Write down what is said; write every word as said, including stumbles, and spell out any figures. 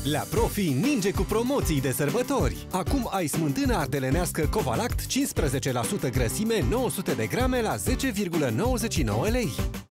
La Profi ninge cu promoții de sărbători. Acum ai smântână ardelenească Covalact cincisprezece la sută grăsime nouă sute de grame la zece virgulă nouăzeci și nouă lei.